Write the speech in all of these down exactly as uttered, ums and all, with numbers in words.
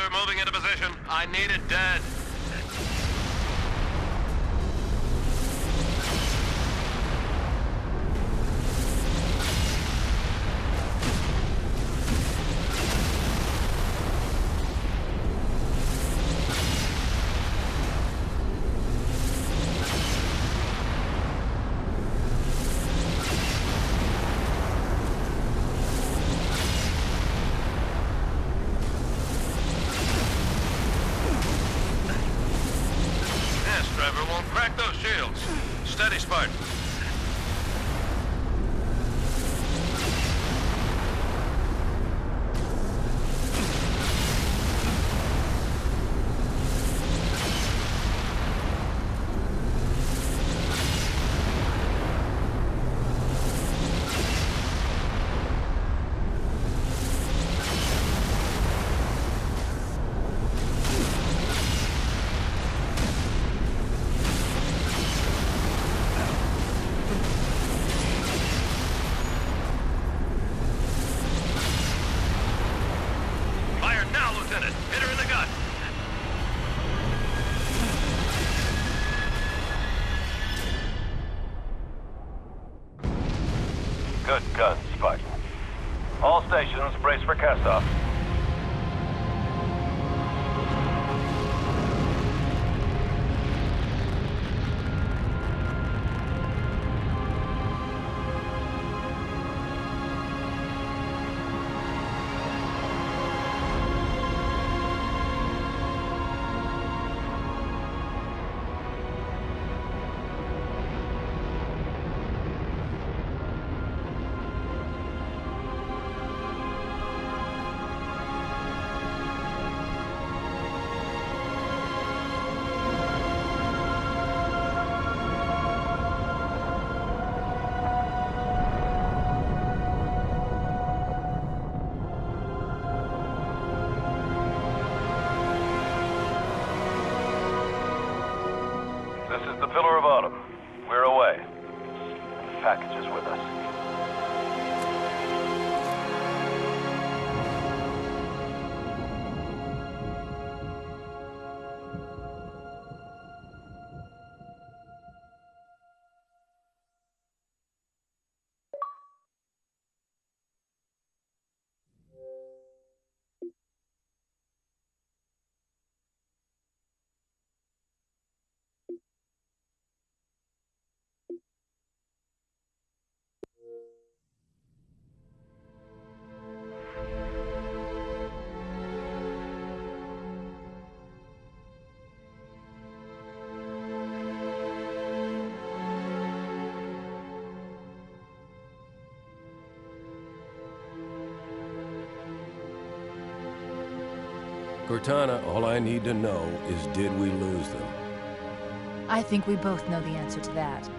We're moving into position. I need it dead. Crack those shields. Steady, Spartan. Hit her in the gut. Good guns, Spartan. All stations, brace for cast-off. This is the Pillar of Autumn. We're away. The package is with us. Cortana, all I need to know is, did we lose them? I think we both know the answer to that.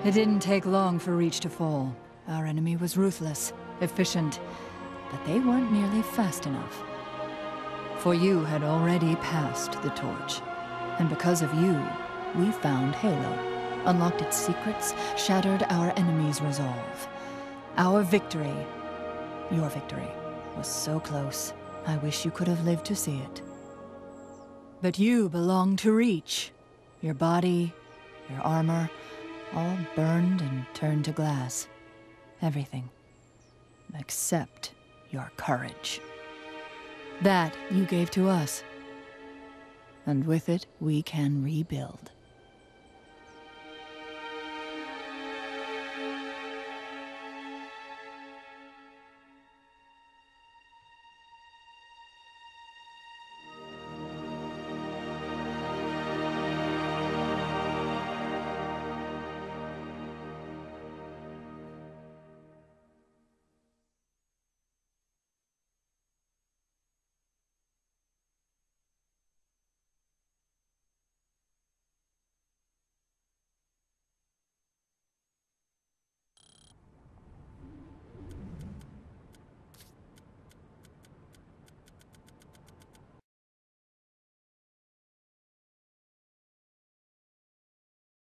It didn't take long for Reach to fall. Our enemy was ruthless, efficient, but they weren't nearly fast enough. For you had already passed the torch, and because of you, we found Halo, unlocked its secrets, shattered our enemy's resolve. Our victory, your victory, was so close. I wish you could have lived to see it. But you belong to Reach. Your body, your armor, all burned and turned to glass. Everything. Except your courage. That you gave to us. And with it, we can rebuild.